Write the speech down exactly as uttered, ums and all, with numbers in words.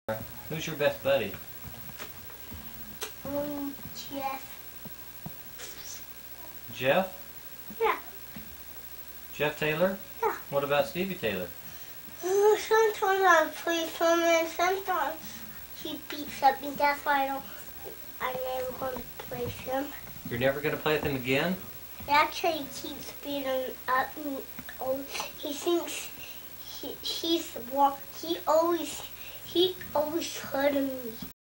Who's your best buddy? Um, Jeff. Jeff? Yeah. Jeff Taylor? Yeah. What about Stevie Taylor? Uh, sometimes I play with him and sometimes he beats up me. That's why I don't, I'm never going to play with him. You're never going to play with him again? Actually, he keeps beating up me. Oh, he thinks he, he's, he always, he always hurting me.